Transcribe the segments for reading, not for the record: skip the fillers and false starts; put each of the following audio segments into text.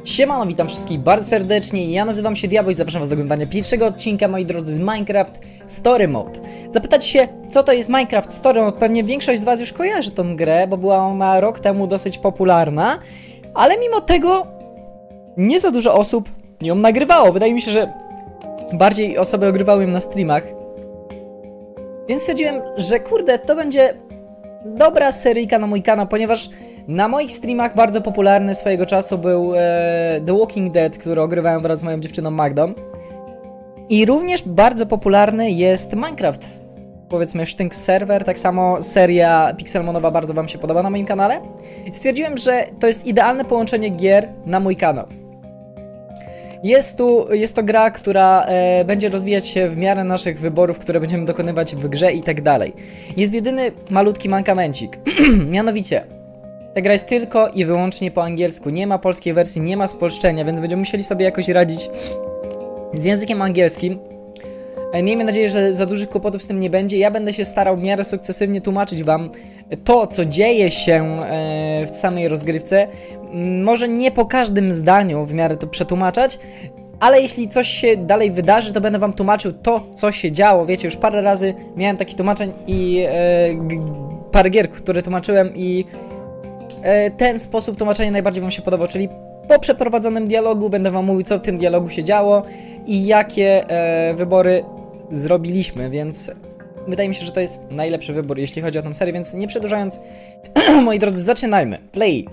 Siemano, witam wszystkich bardzo serdecznie, ja nazywam się Diabeł i zapraszam was do oglądania pierwszego odcinka, moi drodzy, z Minecraft Story Mode. Zapytacie się, co to jest Minecraft Story Mode? Pewnie większość z was już kojarzy tą grę, bo była ona rok temu dosyć popularna, ale mimo tego nie za dużo osób ją nagrywało. Wydaje mi się, że bardziej osoby ogrywały ją na streamach. Więc stwierdziłem, że kurde, to będzie dobra seryjka na mój kanał, ponieważ na moich streamach bardzo popularny swojego czasu był The Walking Dead, który ogrywałem wraz z moją dziewczyną Magdą. I również bardzo popularny jest Minecraft. Powiedzmy Sztynk Server, tak samo seria Pixelmonowa bardzo wam się podoba na moim kanale. Stwierdziłem, że to jest idealne połączenie gier na mój kanał. Jest to gra, która będzie rozwijać się w miarę naszych wyborów, które będziemy dokonywać w grze i tak dalej. Jest jedyny malutki mankamencik, mianowicie ta gra jest tylko i wyłącznie po angielsku, nie ma polskiej wersji, nie ma spolszczenia, więc będziemy musieli sobie jakoś radzić z językiem angielskim. Miejmy nadzieję, że za dużych kłopotów z tym nie będzie. Ja będę się starał w miarę sukcesywnie tłumaczyć wam to, co dzieje się w samej rozgrywce. Może nie po każdym zdaniu w miarę to przetłumaczać, ale jeśli coś się dalej wydarzy, to będę wam tłumaczył to, co się działo. Wiecie, już parę razy miałem takich tłumaczeń i parę gier, które tłumaczyłem i ten sposób tłumaczenia najbardziej wam się podobał, czyli po przeprowadzonym dialogu będę wam mówił, co w tym dialogu się działo i jakie wybory zrobiliśmy, więc wydaje mi się, że to jest najlepszy wybór, jeśli chodzi o tę serię, więc nie przedłużając, moi drodzy, zaczynajmy. Play.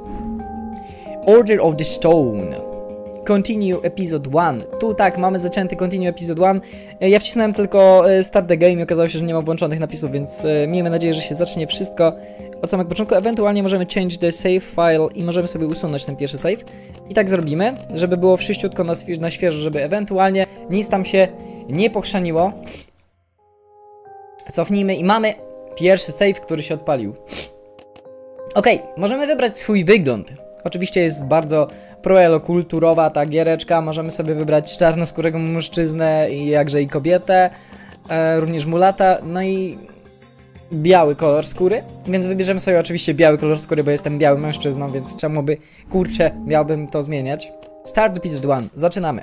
Order of the Stone. Continue Episode 1. Tu tak, mamy zaczęty Continue Episode 1. Ja wcisnąłem tylko Start the Game i okazało się, że nie ma włączonych napisów, więc miejmy nadzieję, że się zacznie wszystko od samego początku. Ewentualnie możemy change the save file i możemy sobie usunąć ten pierwszy save. I tak zrobimy, żeby było wszyściutko na świeżo, żeby ewentualnie nic tam się nie pochrzaniło. Cofnijmy i mamy pierwszy save, który się odpalił. Ok, możemy wybrać swój wygląd. Oczywiście jest bardzo proelokulturowa ta giereczka, możemy sobie wybrać czarnoskórego mężczyznę, jakże i kobietę, również mulata, no i biały kolor skóry, więc wybierzemy sobie oczywiście biały kolor skóry, bo jestem białym mężczyzną, więc czemu by, kurczę, miałbym to zmieniać. Start episode 1, zaczynamy.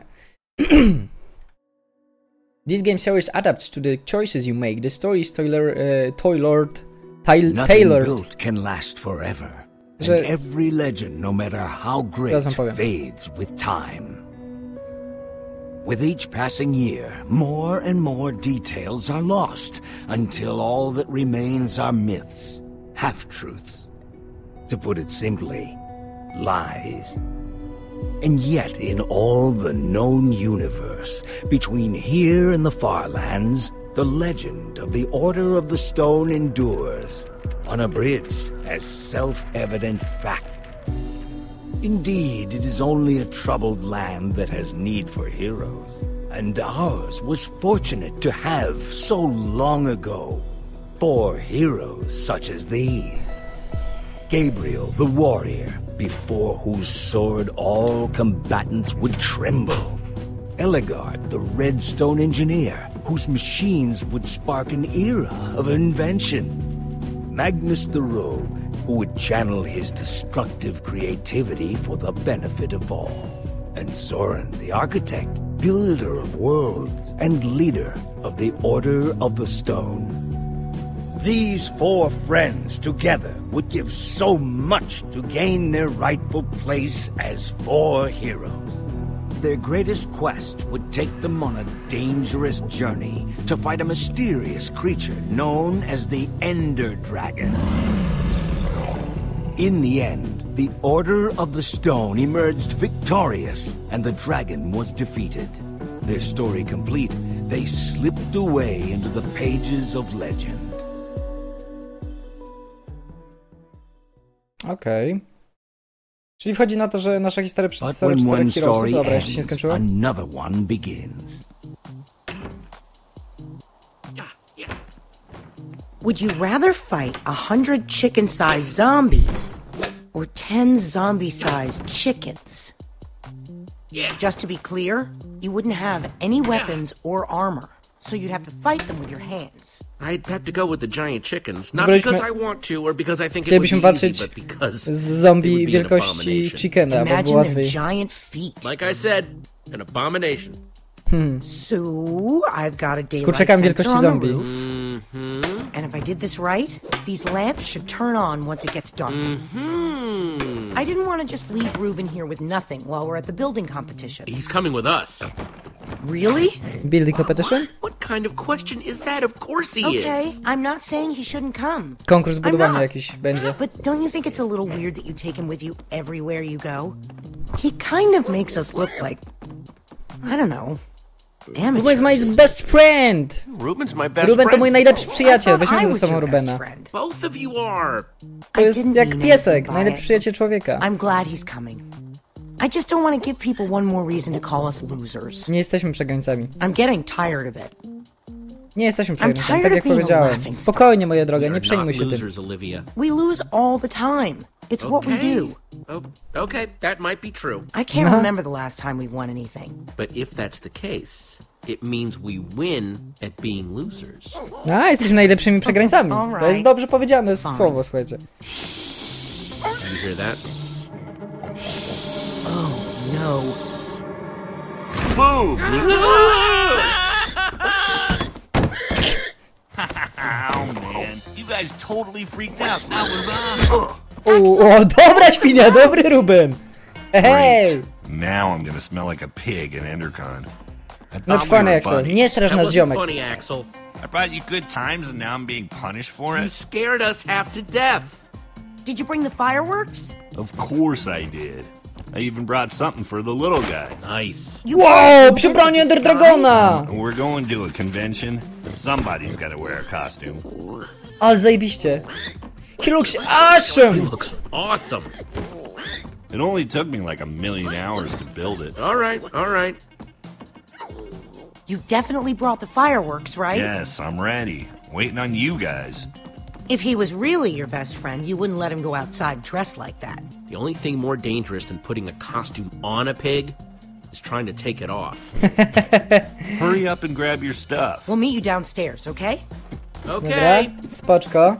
This game series adapts to the choices you make. The story is tailored. Nothing built can last forever. And every legend, no matter how great, fades with time. With each passing year, more and more details are lost, until all that remains are myths, half-truths. To put it simply, lies. And yet, in all the known universe, between here and the Farlands, the legend of the Order of the Stone endures, unabridged as self-evident fact. Indeed, it is only a troubled land that has need for heroes, and ours was fortunate to have, so long ago, 4 heroes such as these. Gabriel, the warrior, before whose sword all combatants would tremble. Eligard, the redstone engineer, whose machines would spark an era of invention. Magnus the rogue, who would channel his destructive creativity for the benefit of all. And Soren, the architect, builder of worlds, and leader of the Order of the Stone. These 4 friends together would give so much to gain their rightful place as 4 heroes. Their greatest quest would take them on a dangerous journey to fight a mysterious creature known as the Ender Dragon. In the end, the Order of the Stone emerged victorious, and the dragon was defeated. Their story complete, they slipped away into the pages of legend. Okej. Czyli wchodzi na to, że nasza historia przedstawia 4 heroesów. Dobra, jeszcze się nie skończyło. Another one begins. Would you rather fight 100 chicken-sized zombies or 10 zombie-sized chickens? Yeah. Just to be clear, you wouldn't have any weapons or armor. so you'd have to fight them with your hands. I'd have to go with the giant chickens, not because I want to or because I think it would be easy, but because z zombie wielkości chickena, bo było łatwiej. Giant feet. Like I said, an abomination. So I've got a daylight Kurczakami sensor wielkości on the zombie. roof. And if I did this right, these lamps should turn on once it gets dark. I didn't want to just leave Ruben here with nothing while we're at the building competition. He's coming with us. Really? Building competition? What kind of question is that? Of course he Okay, is. I'm not saying he shouldn't come. Konkurs I'm budowania not. jakiś będzie. But don't you think it's a little weird that you take him with you everywhere you go? He kind of makes us look like, I don't know, Ruben is my best friend! Ruben's my best Ruben to mój friend. najlepszy przyjaciel, I weźmiemy ze was sobą your best Rubena. friend. Both of you are. To I jest didn't jak mean piesek, anything by najlepszy it. przyjaciel człowieka. I'm glad he's coming. I just don't want to give people one more reason to call us losers. Nie jesteśmy przegrańcami. I'm getting tired of it. Nie jesteśmy przegrańcami, tak tired jak of being a powiedziałem. laughing stock. Spokojnie, moja droga, nie You're przejmuj not się tym. losers, Olivia. We lose all the time. It's what we do. Okay, that might be true. I can't remember the last time we won anything. But if that's the case, it means we win at being losers. A, jesteśmy najlepszymi przegrańcami. To jest Alright. dobrze powiedziane słowo, słuchajcie. Did you hear that? No. Boom! Oh man, you guys totally freaked out. That was awesome. O, dobra świnia, dobry Ruben! Hej! Now I'm gonna smell like a pig in Endercon. I No thought we funny, were Axel. buddies. Nie strasz That nas, wasn't ziomek. funny, Axel. I brought you good times and now I'm being punished for You it? scared us half to death. Did you bring the fireworks? Of course I did. I even brought something for the little guy. Nice. You Wow, przebranie Ender Dragona! We're going to a convention. Somebody's gotta wear a costume. Ale zajebiście. He looks awesome! Looks awesome. It only took me like 1,000,000 hours to build it. All right, all right. You definitely brought the fireworks, right? Yes, I'm ready. Waiting on you guys. If he was really your best friend, you wouldn't let him go outside dressed like that. The only thing more dangerous than putting a costume on a pig is trying to take it off. Hurry up and grab your stuff. We'll meet you downstairs, okay? Okay. Dobra, spoczko.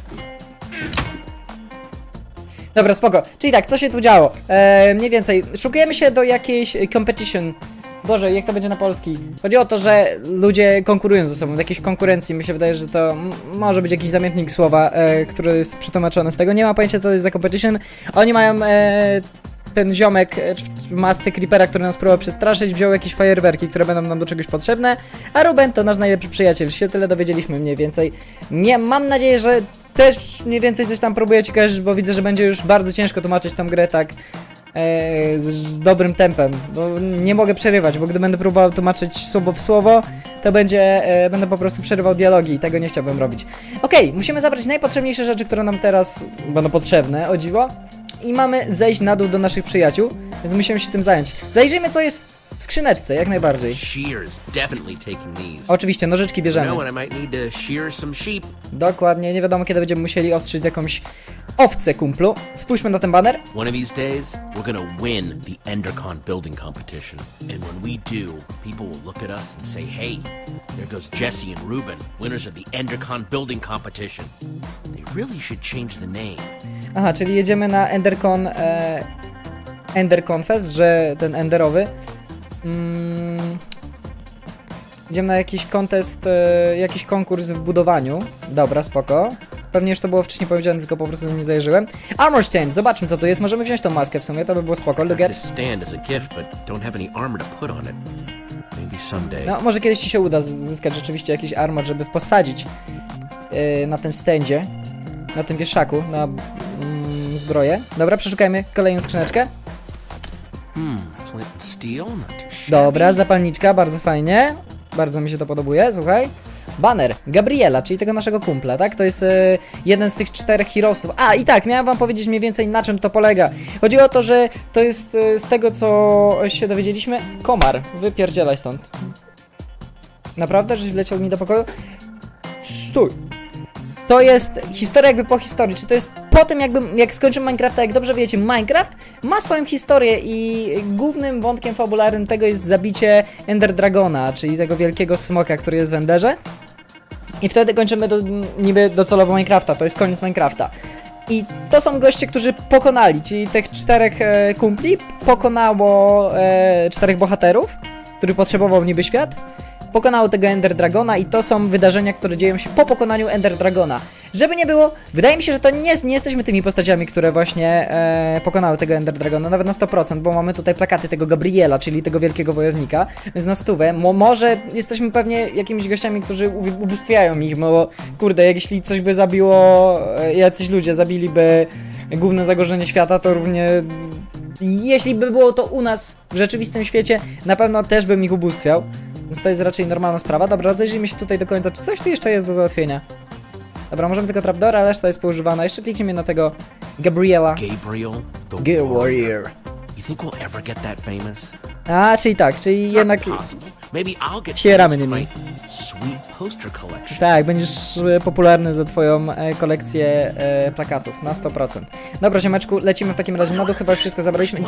Dobra, spoko. Czyli tak, co się tu działo? Mniej więcej, szukujemy się do jakiejś competition. Boże, jak to będzie na polski? Chodzi o to, że ludzie konkurują ze sobą, w jakiejś konkurencji. Mi się wydaje, że to może być jakiś zamiennik słowa, który jest przetłumaczony z tego. Nie mam pojęcia, co to jest za competition. Oni mają... ten ziomek w masce Creepera, który nas próbował przestraszyć, wziął jakieś fajerwerki, które będą nam do czegoś potrzebne, a Ruben to nasz najlepszy przyjaciel. Się tyle dowiedzieliśmy mniej więcej. Mam nadzieję, że też mniej więcej coś tam próbuję ci kojarzyć, bo widzę, że będzie już bardzo ciężko tłumaczyć tą grę tak z dobrym tempem, bo nie mogę przerywać, bo gdy będę próbował tłumaczyć słowo w słowo, to będę po prostu przerywał dialogi i tego nie chciałbym robić. Okej, musimy zabrać najpotrzebniejsze rzeczy, które nam teraz będą potrzebne, o dziwo. I mamy zejść na dół do naszych przyjaciół, więc musimy się tym zająć. Zajrzyjmy, co jest w skrzyneczce, jak najbardziej. Shears, definitely taking these. Oczywiście, nożyczki bierzemy. You know, and I might need to shear some sheep. Dokładnie, nie wiadomo kiedy będziemy musieli ostrzyć jakąś owcę, kumplu. Spójrzmy na ten baner. One of these days, we're gonna win the Endercon building competition. And when we do, people will look at us and say, hey, there goes Jesse and Ruben, winners of the Endercon building competition. They really should change the name. Aha, czyli jedziemy na Endercon, Endercon Fest, że ten enderowy. Idziemy na jakiś kontest, jakiś konkurs w budowaniu. Dobra, spoko. Pewnie już to było wcześniej powiedziane, tylko po prostu nie zajarzyłem. Armor stand, zobaczmy co tu jest. Możemy wziąć tą maskę w sumie, to by było spoko. Look at. This stand is a gift, but don't have any armor to put on it. Maybe someday. No, może kiedyś ci się uda zyskać rzeczywiście jakiś armor, żeby posadzić na tym standzie, na tym wieszaku, na zbroję. Dobra, przeszukajmy kolejną skrzyneczkę. Flint and steel, not too shabby. Dobra, zapalniczka, bardzo fajnie. Bardzo mi się to podobuje, słuchaj. Banner Gabriela, czyli tego naszego kumpla, tak? To jest jeden z tych 4 heroesów. A, i tak, miałem wam powiedzieć mniej więcej na czym to polega. Chodzi o to, że to jest z tego, co się dowiedzieliśmy, komar. Wypierdzielaj stąd. Naprawdę, żeś wleciał mi do pokoju? Stój. To jest historia jakby po historii, czy to jest po tym jak skończymy Minecrafta, jak dobrze wiecie, Minecraft ma swoją historię i głównym wątkiem fabularnym tego jest zabicie Ender Dragona, czyli tego wielkiego smoka, który jest w Enderze. I wtedy kończymy niby docelowo Minecrafta, to jest koniec Minecrafta. I to są goście, którzy pokonali, czyli tych 4 kumpli pokonało 4 bohaterów, który potrzebował niby świat. Pokonało tego Ender Dragona i to są wydarzenia, które dzieją się po pokonaniu Ender Dragona. Żeby nie było, wydaje mi się, że to nie jesteśmy tymi postaciami, które właśnie pokonały tego Ender Dragona, nawet na 100%, bo mamy tutaj plakaty tego Gabriela, czyli tego wielkiego wojownika, więc na 100. Może jesteśmy pewnie jakimiś gościami, którzy ubóstwiają ich, bo kurde, jeśli coś by zabiło, jacyś ludzie zabiliby główne zagrożenie świata, to równie... Jeśli by było to u nas w rzeczywistym świecie, na pewno też bym ich ubóstwiał. Więc to jest raczej normalna sprawa. Dobra, rozejrzyjmy się tutaj do końca, czy coś tu jeszcze jest do załatwienia. Dobra, możemy tylko trapdoor, ale reszta jest poużywana. Jeszcze kliknijmy na tego Gabriela. Gabriel, the Gear Warrior. You think we'll ever get that famous? A, czyli tak, czyli jednak Maybe I'll get sieramy famous for nimi. my sweet poster collection. Tak, będziesz popularny za twoją kolekcję plakatów, na 100%. Dobra, ziomeczku, lecimy w takim razie na dół, chyba już wszystko zabraliśmy.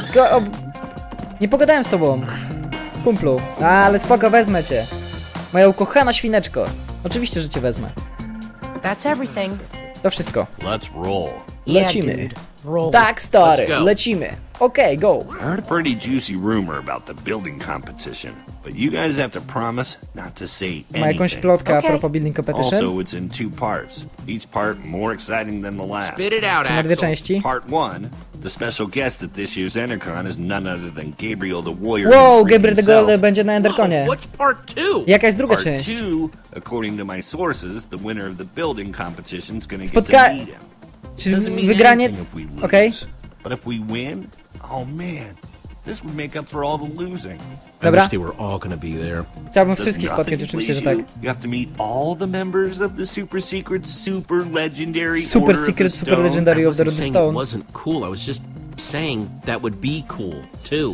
Nie pogadałem z tobą, kumplu, ale spoko, wezmę cię. Moja ukochana świneczko. Oczywiście, że cię wezmę. That's everything. To wszystko. Let's roll. Lecimy. Yeah, dude. Roll. Tak, stary, Let's go. lecimy. Okej, go. I heard a pretty juicy rumor about the building competition, but you guys have to promise not to say Ma jakąś anything. plotkę a Okay. propos building competition? Also, it's in 2 parts. Each part more exciting than the last. Spit it out, Czy ma 2 Axel. części? Part 1, the special guest at this year's EnderCon is none other than Gabriel the Warrior. Wow, himself. Gabriel the Golden będzie na Whoa, Enderconie. what's part 2? Jaka jest druga Part część? 2, according to my sources, the winner of the building competition is gonna get Spotka- to meet him. Czyli Doesn't mean wygraniec? anything if we lose. Okej. But if we win, oh man, this would make up for all the losing. I Dobra. wish they were all gonna be there. Chciałbym Does wszystkich nothing spotkać, oczywiście, że please tak. you? You have to meet all the members of the super secret, super legendary Super Order of secret, the super Stone. legendary I of the wasn't saying Stone. it wasn't cool. I was just saying that would be cool too.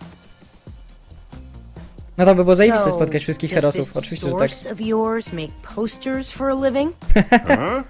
No to by było zajebiste So, spotkać wszystkich does herosów, this oczywiście, że tak. source of yours make posters for a living? Huh?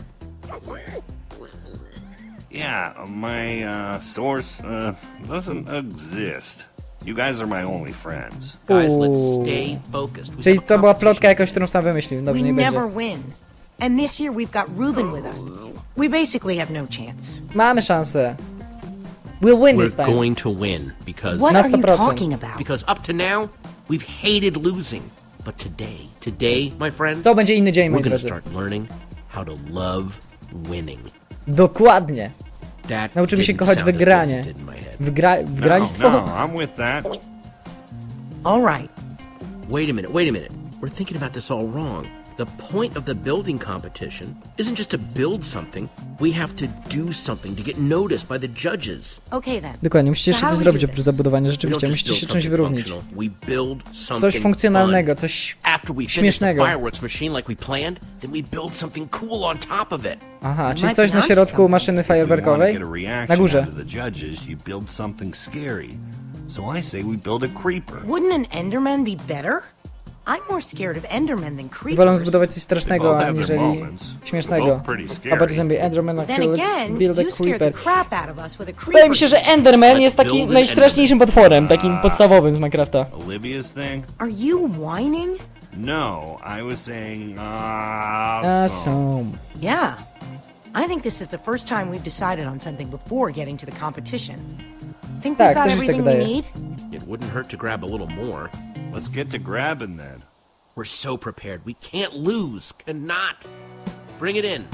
Yeah, my source doesn't exist. You guys are my only friends. Guys, Ooh. let's stay focused. We've Czyli got to była competition. plotka jakaś, którą sam wymyślił. Dobrze, We nie będzie. never win. And this year we've got Ruben with us. We basically have no chance. Mamy szansę. We'll win this We're time. going to win because What Na are you 100%. talking about? because up to now we've hated losing, but today, my friends, To będzie inny dzień, we're moi gonna drodzy. start learning how to love winning. Dokładnie. That Nauczymy się didn't kochać sound as wygranie. good as it did in my head. Wygralstwo? No, I'm with that. All right. Wait a minute. We're thinking about this all wrong. The point of the building competition isn't just to build something. We have to do something to get noticed by the judges. Okay then. Dokładnie, musicie jeszcze So how coś do we zrobić do oprócz this? zabudowania, We don't rzeczywiście, just musicie build się czymś something wyróżnić. functional. We build something Coś funkcjonalnego, fun. coś After we finish the śmiesznego. fireworks machine like we planned, then we build something cool on top of it. Aha, czyli Might coś na be środku onto maszyny If you want to fajerwerkowej? get a Na reaction górze. out of the judges, you build something scary. So I say we build a creeper. Wouldn't an Enderman be better? I'm more scared of Endermen than creepers. Wolą zbudować coś They strasznego, both have their aniżeli moments. They're śmiesznego. both pretty scary. About zombie Enderman, Then okay, let's again, build a you scared the creeper. crap out of us with a creeper. Wydaje mi się, że Enderman jest Let's takim build an najstraszniejszym potworem, takim podstawowym z Minecrafta. Olivia's thing? Are you whining? No, I was saying, Są. Yeah. I think this is the first time we've decided on something before getting to the competition. Think Tak, we've got też mi się tak everything we wydaje. need? It wouldn't hurt to grab a little more. Let's get to grabbing then. We're so prepared. We can't lose. Cannot. Bring it in.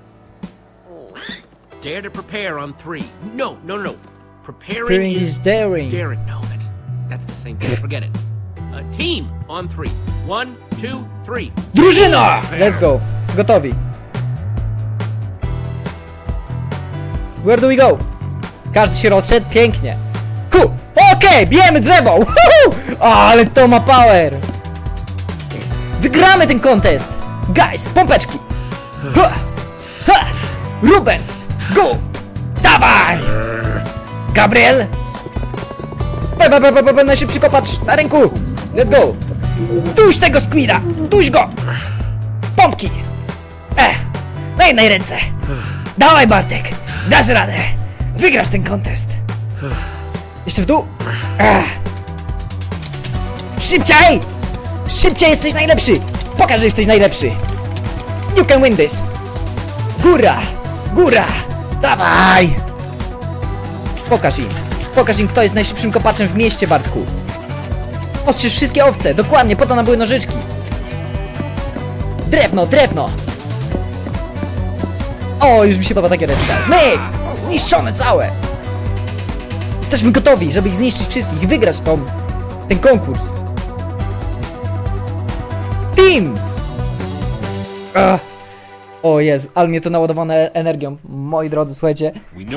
Dare to prepare on 3. No. Preparing Preparing is is daring. daring. No, that's the same thing. Forget it. Team on 3. 1, 2, 3. Drużyna! Let's go. Gotowi. Where do we go? Każdy się rozszedł pięknie. Okej, bijemy drzewo! Woohoo! Ale to ma power! Wygramy ten contest! Guys, pompeczki! Ha! Ha! Ruben! Go! Dawaj! Gabriel! Najszybszy kopacz na ręku! Let's go! Duś tego squida! Duś go! Pompki! Na jednej ręce! Dawaj, Bartek! Dasz radę! Wygrasz ten kontest! Jeszcze w dół! Szybciej! Szybciej, jesteś najlepszy! Pokaż, że jesteś najlepszy! You can win this! Góra! Góra! Dawaj! Pokaż im, kto jest najszybszym kopaczem w mieście, Bartku! Ostrzyż wszystkie owce! Dokładnie, po to nam były nożyczki! Drewno, drewno! O, już mi się podoba ta giereczka. Myk! Zniszczone całe! Jesteśmy gotowi, żeby ich zniszczyć wszystkich i wygrać ten konkurs. Team! O Jezu, ale mnie to naładowane energią. Moi drodzy, słuchajcie.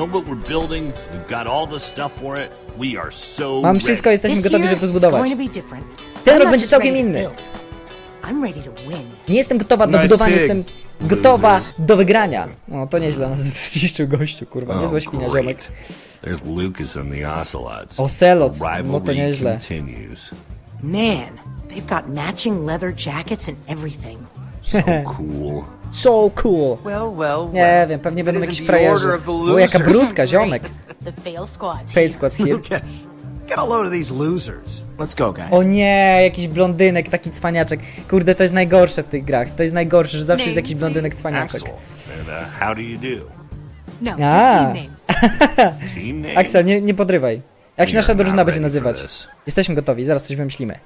Mam wszystko, jesteśmy gotowi, żeby to zbudować. Ten rok będzie całkiem inny. Nie jestem gotowa do budowania, jestem gotowa do wygrania. No to nieźle, nas zniszczył gościu, kurwa, niezła świnia, ziomek. Ocelots, no to nieźle. Man, they've got matching leather jackets and everything. So cool. So cool. Nie wiem, pewnie będą jakiś frajerzy. O, jaka brudka, ziomek. Fail squad here. Lucas, get a load of these losers. Let's go, guys. O nie, jakiś blondynek, taki cwaniaczek. Kurde, to jest najgorsze w tych grach. To jest najgorsze, że zawsze jest jakiś blondynek cwaniaczek. And how do you do? No, A. Team name? Axel, nie podrywaj. Jak się nasza drużyna będzie nazywać? Jesteśmy gotowi, zaraz coś wymyślimy.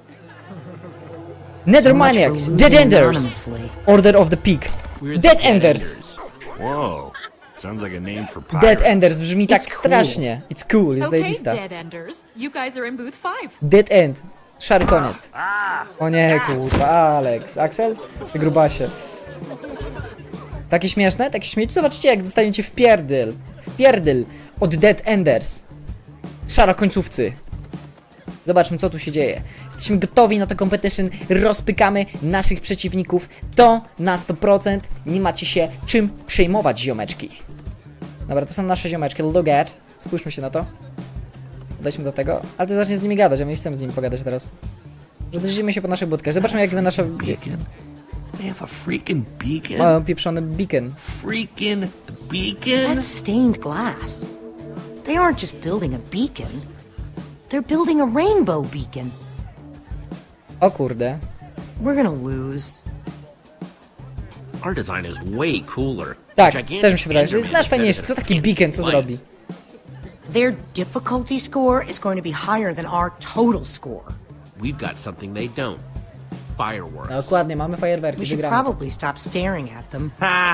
Nethermaniacs, Dead Enders, Order of the Pig. Dead Enders. Whoa. Sounds like a name for pirates. Dead Enders brzmi tak strasznie. It's cool, jest zajebista. Dead Enders. You guys are in booth 5. Dead End. Szary koniec. O nie, kurwa, Alex. Axel? Ty grubasie. Takie śmieszne? Takie śmieszne? Zobaczcie, jak dostaniecie w pierdol. W pierdol od Dead Enders. Szara końcówcy. Zobaczmy, co tu się dzieje. Jesteśmy gotowi na to competition, rozpykamy naszych przeciwników. To na 100%. Nie macie się czym przejmować, ziomeczki. Dobra, to są nasze ziomeczki. Look at. Spójrzmy się na to. Dojdźmy do tego. Ale ty zacznie z nimi gadać, a my nie chcemy z nimi pogadać teraz. Rozejrzyjmy się po naszych budkach. Zobaczmy, jak nasza... They have a freaking beacon. Mają pieprzony beacon. Freaking beacon. That's stained glass. They aren't just building a beacon. They're building a rainbow beacon. O kurde. We're gonna lose. Our design is way cooler. Tak, Gigantic też mi się wydaje, że jest Enderman nasz fajniejszy. is Co better taki than beacon, co fancy zrobi? light. Their difficulty score is going to be higher than our total score. We've got something they don't. Fireworks. Dokładnie, mamy fajerwerki, We should wygramy. probably stop staring at them.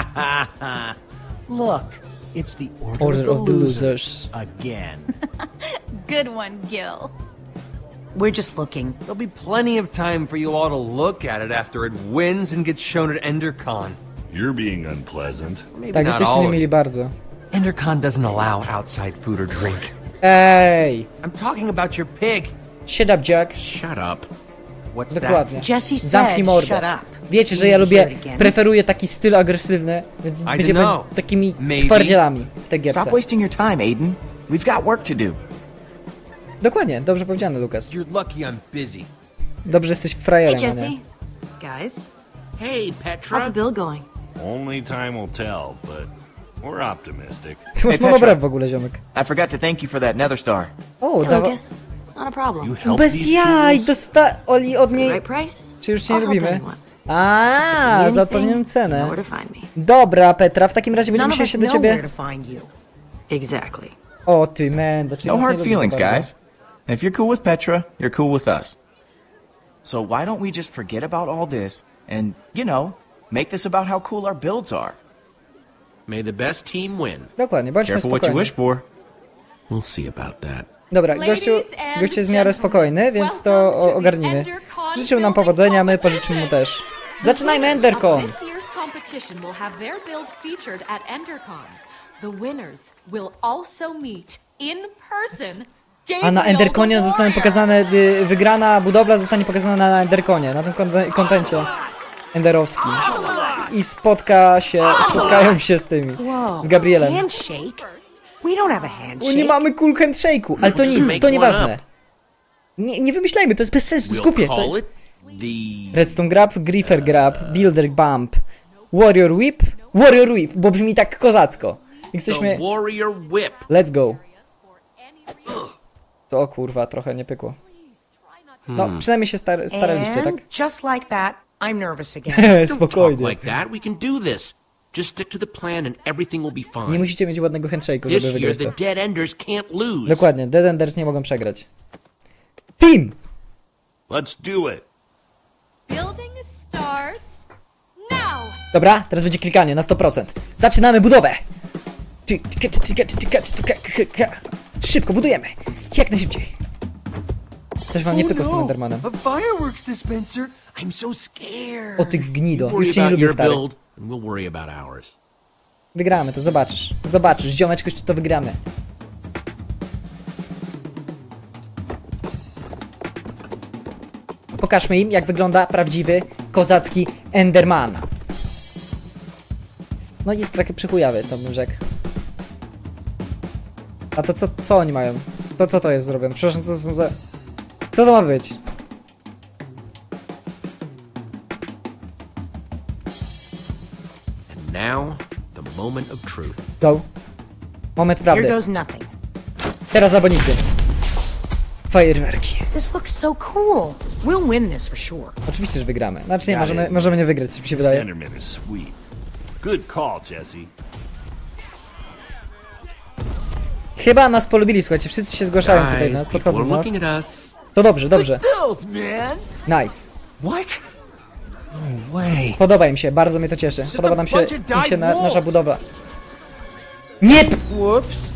Look, it's the Order of the Losers. again. Good one, Gil. We're just looking. There'll be plenty of time for you all to look at it after it wins and gets shown at EnderCon. You're being unpleasant. Maybe Tak, not jesteście all nie of mieli you. bardzo. EnderCon doesn't allow outside food or drink. Ej! I'm talking about your pig. Shut up, Jack. Shut up. What's Dokładnie. Jesse Zamknij said, mordę. shut up. Wiecie, że ja lubię, preferuję taki styl agresywny, więc będziemy know. takimi Maybe. twardzielami w tej gierce. Stop wasting your time, Aiden. We've got work to do. Dokładnie, dobrze powiedziane, Lukas. You're lucky I'm busy. Dobrze, jesteś Hey, frajerem, a Jesse. nie. Guys, Hey, Petra. how's the build going? Only time will tell, but we're optimistic. Ty masz Petra. monobrew w ogóle, ziomek. I forgot to thank you for that Nether Star. O, Hey, dawa... Lucas. Not a problem. You help Bez these jaj, fools? Oli od niej... Right price? Czy już się nie I'll help lubimy? anyone. A, Need za anything? odpowiednią You know cenę. where to find me. Dobra, Petra, w takim razie będziemy None of musieli us się do know where ciebie... to find you. Exactly. O ty, Mendo, czyli No nas nie hard lubisz za feelings, bardzo. guys. And if you're cool with Petra, you're cool with us. So why don't we just forget about all this and, you know, make this about how cool our builds are? May the best team win. Dokładnie, bądźmy Careful what you spokojni. wish for. We'll see about that. Dobra, gościu jest w miarę spokojny, więc to ogarnimy. Życzył nam powodzenia, my pożyczymy mu też. Zaczynajmy Endercon! This year's competition will have their build featured at EnderCon. The winners will also meet in person. A na Enderconie zostanie pokazane, wygrana budowla zostanie pokazana na Enderconie, na tym kontencie enderowskim. I spotkają się z tymi, z Gabrielem. Handshake? We don't have a O, handshake. nie mamy cool handshake'u, ale to Just nic, make to one nieważne. up. Nie wymyślajmy, to jest bez sensu, to jest głupie. We'll call it the... Redstone Grab, Griefer Grab, Builder Bump, Warrior Whip, bo brzmi tak kozacko. Jesteśmy... Warrior Whip. Let's go. To o kurwa, trochę nie pykło. No, przynajmniej się staraliście, tak? Just like that, I'm nervous again. Spokojnie. Like that, we can do this. Just stick to the plan and everything will be fine. Nie musicie mieć ładnego handshake'u, żeby This year wygrać the to. Dead Enders can't lose. Dokładnie, Dead Enders nie mogą przegrać. Team! Let's do it. Building starts now. Dobra, teraz będzie klikanie na 100%. Zaczynamy budowę! Szybko budujemy! Jak najszybciej! Coś wam nie pykło z tym Endermanem. A fireworks dispenser. I'm so scared. O ty gnido, Worry już cię nie about lubię, your stary. build, and we'll worry about ours. Wygramy to, zobaczysz. Zobaczysz, ziomeczko, czy to wygramy. Pokażmy im, jak wygląda prawdziwy, kozacki Enderman. No jest trochę przychujawy, to bym rzekł. A to co oni mają? To co to jest zrobione? Przepraszam, co to są za... Co to ma być? And now, the moment of truth. Go. Moment Here prawdy. goes nothing. Teraz albo nigdy. Fajerwerki. This looks so cool. We'll win this for sure. Oczywiście, że wygramy. Znaczy nie, możemy nie wygrać, coś mi się wydaje. Enderman is sweet. Good call, Jesse. Chyba nas polubili, słuchajcie, wszyscy się zgłaszają tutaj do nas, Guys, people podchodzą are do nas. looking at us. To dobrze, dobrze. Build, man. Nice. What? No way. Podoba im się, bardzo mnie to cieszy. Podoba nam się, nasza budowa. Nie! Whoops.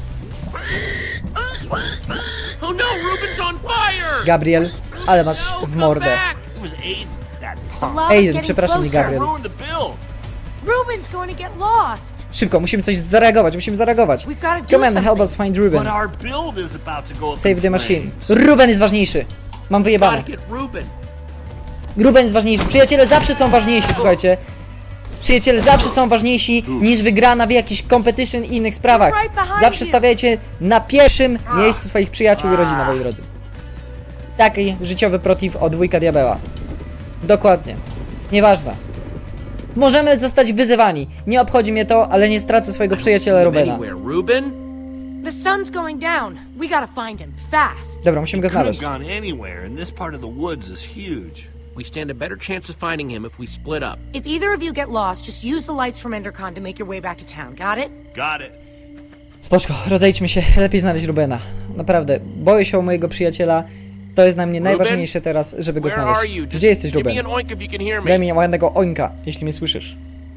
Oh no, Ruben's on fire! Gabriel, ale masz w mordę. It was Aiden, that punk. Lava's Aiden, getting przepraszam, nie closer. Gabriel. Ruined the build. Ruben's going to get lost. Szybko, musimy coś zareagować, musimy zareagować. We've gotta do Come on, help something. us find Ruben. But our build is about to go up Save in the machine. flames. Ruben jest ważniejszy. Mam wyjebane. Gotta get Ruben. Ruben jest ważniejszy. Przyjaciele zawsze są ważniejsi, słuchajcie. Przyjaciele zawsze są ważniejsi niż wygrana w jakichś competition i innych sprawach. Zawsze stawiajcie na pierwszym miejscu swoich przyjaciół i rodziny, moi drodzy. Taki życiowy protip od wujka diabeła. Dokładnie. Nieważne. Możemy zostać wyzywani. Nie obchodzi mnie to, ale nie stracę swojego przyjaciela Rubena. Anywhere, Ruben? The sun's going down. We gotta find him fast. Dobra, musimy go Could have znaleźć. gone anywhere, and this part of the woods is huge. We stand a better chance of finding him if we split up. If either of you get lost, just use the lights from Endercon to make your way back to town. Got it? Got it. Spoczko, rozejdźmy się. Lepiej znaleźć Rubena. Naprawdę, boję się o mojego przyjaciela. To jest dla mnie najważniejsze teraz, żeby go Where are znaleźć. you? Gdzie jesteś, Give me Ruben? an oink if you can hear me. Daj mi ładnego oinka, jeśli mnie słyszysz.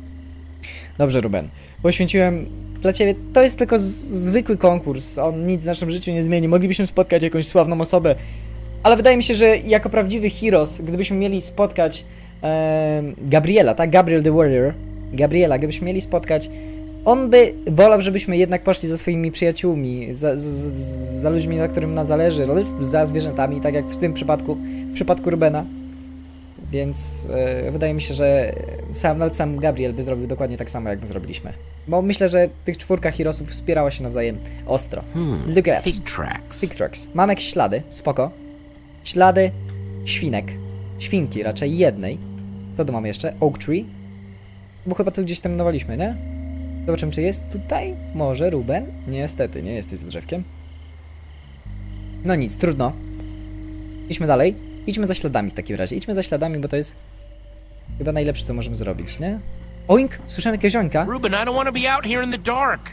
Dobrze, Ruben. Poświęciłem dla ciebie... To jest tylko zwykły konkurs. On nic w naszym życiu nie zmieni. Moglibyśmy spotkać jakąś sławną osobę. Ale wydaje mi się, że jako prawdziwy heroes, gdybyśmy mieli spotkać Gabriela, tak? Gabriel the Warrior. Gabriela, gdybyśmy mieli spotkać... On by wolał, żebyśmy jednak poszli za swoimi przyjaciółmi, za ludźmi, na którym nam zależy, za zwierzętami, tak jak w tym przypadku, w przypadku Rubena. Więc wydaje mi się, że nawet sam Gabriel by zrobił dokładnie tak samo, jak my zrobiliśmy. Bo myślę, że tych czwórka heroesów wspierała się nawzajem ostro. Look at Pig tracks. Pig tracks. Mam jakieś ślady, spoko. Ślady świnek. Świnki raczej jednej. Co tu mamy jeszcze? Oak tree. Bo chyba tu gdzieś terminowaliśmy, nie? Zobaczymy, czy jest tutaj może Ruben? Niestety, nie jesteś z drzewkiem. No nic, trudno. Idźmy dalej. Idźmy za śladami w takim razie. Idźmy za śladami, bo to jest chyba najlepsze, co możemy zrobić, nie? Oink! Słyszałem jakiegoś oinka. Ruben, I don't want to be out here in the dark.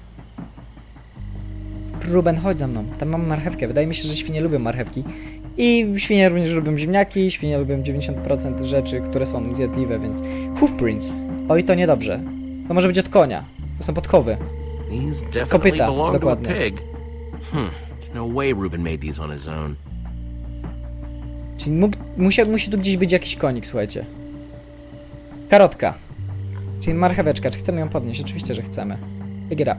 Ruben, chodź za mną. Tam mam marchewkę. Wydaje mi się, że świnie lubią marchewki. I świnie również lubią ziemniaki. Świnie lubią 90% rzeczy, które są zjadliwe, więc... Hoofprints. Oj, to niedobrze. To może być od konia. To są podkowy. These definitely Kopyta, belong to a dokładnie. pig. There's no way Ruben made these on his own. Czyli musi tu gdzieś być jakiś konik, słuchajcie. Karotka. Czyli marcheweczka. Czy chcemy ją podnieść? Oczywiście, że chcemy. Wygiera.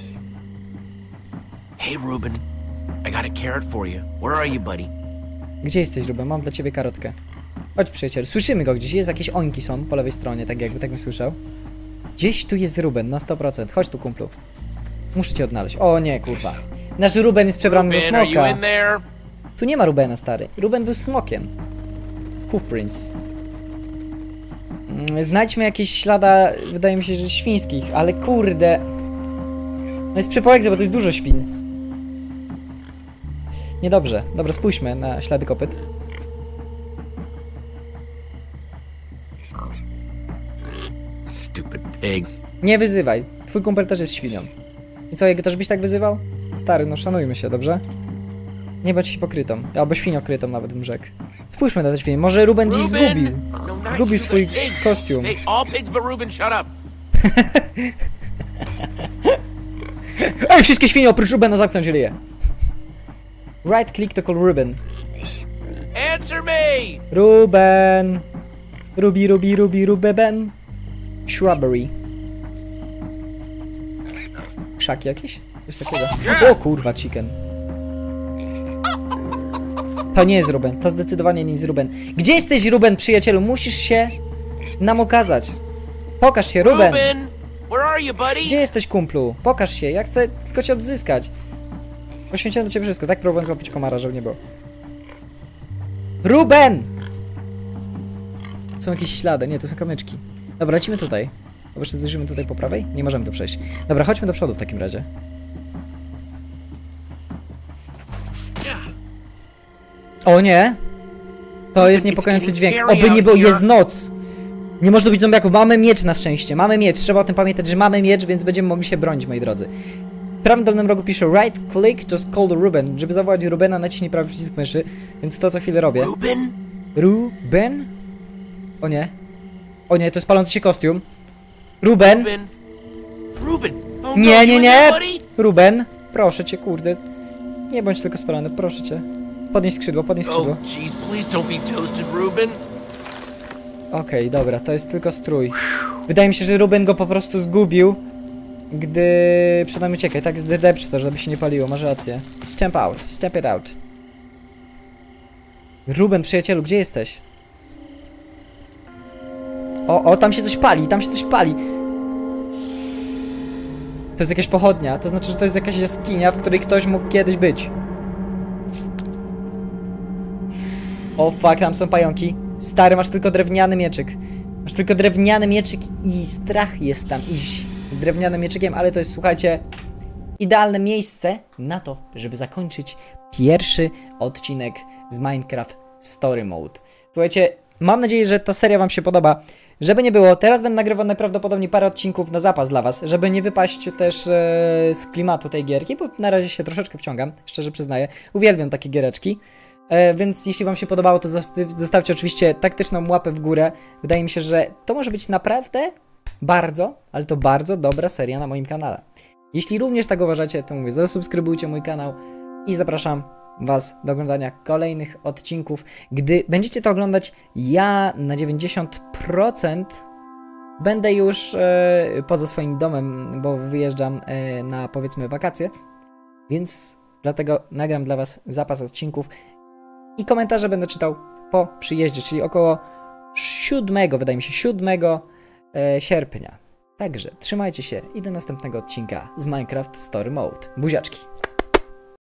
Hey, Ruben. I got a carrot for you. Where are you, buddy? Gdzie jesteś, Ruben? Mam dla ciebie karotkę. Chodź, przyjaciel. Słyszymy go gdzieś. Jest jakieś ońki są po lewej stronie, tak jakby, tak bym słyszał. Gdzieś tu jest Ruben, na 100%. Chodź tu, kumplu. Muszę cię odnaleźć. O nie, kurwa. Nasz Ruben jest przebrany za Ruben, are you smoka. in there? Tu nie ma Rubena, stary. Ruben był smokiem. Hoofprints. Znajdźmy jakieś ślada, wydaje mi się, że świńskich, ale kurde. jest przepołek, bo to jest dużo świn. Niedobrze. Dobra, spójrzmy na ślady kopyt. Stupid pigs. Nie wyzywaj. Twój kumpel też jest świnią. I co, jego też byś tak wyzywał? Stary, no szanujmy się, dobrze? Nie bądź hipokrytą. Albo świniokrytą nawet bym rzekł. Spójrzmy na te świnie. Może Ruben dziś zgubił. Zgubił swój kostium. Hey, all pigs but Ruben, shut up. Ej, wszystkie świnie oprócz Rubena zamknąć ryje. Right click to call Ruben. Answer me! Ruben. Rubeben. Shrubbery. Krzaki jakieś? Coś takiego. O kurwa, chicken. To nie jest Ruben. To zdecydowanie nie jest Ruben. Gdzie jesteś, Ruben, przyjacielu? Musisz się nam okazać. Pokaż się, Ruben. Where are you, buddy? Gdzie jesteś, kumplu? Pokaż się. Ja chcę tylko cię odzyskać. Poświęciłem do ciebie wszystko. Tak próbowałem złapać komara, żeby nie było. Ruben! Są jakieś ślady. Nie, to są kamyczki. Dobra, lecimy tutaj. Bo jeszcze zajrzymy tutaj po prawej? Nie możemy tu przejść. Dobra, chodźmy do przodu w takim razie. O nie! To jest niepokojący dźwięk. Oby nie było, jest noc! Nie można być zombiaków. Mamy miecz na szczęście. Mamy miecz. Trzeba o tym pamiętać, że mamy miecz, więc będziemy mogli się bronić, moi drodzy. W prawym dolnym rogu pisze right click, just call Ruben. Żeby zawołać Rubena, naciśnij prawy przycisk myszy. Więc to co chwilę robię. Ruben? Ruben? O nie. O nie, to jest palący się kostium. Ruben? Ruben! Oh, nie, nie, nie! Ruben, proszę cię, kurde. Nie bądź tylko spalony, proszę cię. Podnieś skrzydło, podnieś skrzydło. Oh, jeez, please don't be toasted, Ruben. Okej, dobra, to jest tylko strój. Wydaje mi się, że Ruben go po prostu zgubił, gdy przed nami uciekaj. Tak, zdeprzy to, żeby się nie paliło, masz rację. Step out, step it out. Ruben, przyjacielu, gdzie jesteś? O, tam się coś pali, tam się coś pali. To jest jakaś pochodnia, to znaczy, że to jest jakaś jaskinia, w której ktoś mógł kiedyś być. O fuck, tam są pająki. Stary, masz tylko drewniany mieczyk. Masz tylko drewniany mieczyk i strach jest tam iść z drewnianym mieczykiem, ale to jest, słuchajcie, idealne miejsce na to, żeby zakończyć pierwszy odcinek z Minecraft Story Mode. Słuchajcie, mam nadzieję, że ta seria wam się podoba. Żeby nie było, teraz będę nagrywał najprawdopodobniej parę odcinków na zapas dla was, żeby nie wypaść też z klimatu tej gierki, bo na razie się troszeczkę wciągam, szczerze przyznaję. Uwielbiam takie giereczki. Więc jeśli wam się podobało, to zostawcie oczywiście taktyczną łapę w górę. Wydaje mi się, że to może być naprawdę bardzo, ale to bardzo dobra seria na moim kanale. Jeśli również tak uważacie, to mówię, zasubskrybujcie mój kanał i zapraszam was do oglądania kolejnych odcinków. Gdy będziecie to oglądać, ja na 90% będę już poza swoim domem, bo wyjeżdżam na, powiedzmy, wakacje, więc dlatego nagram dla was zapas odcinków i komentarze będę czytał po przyjeździe, czyli około 7, wydaje mi się, 7 sierpnia. Także trzymajcie się i do następnego odcinka z Minecraft Story Mode. Buziaczki!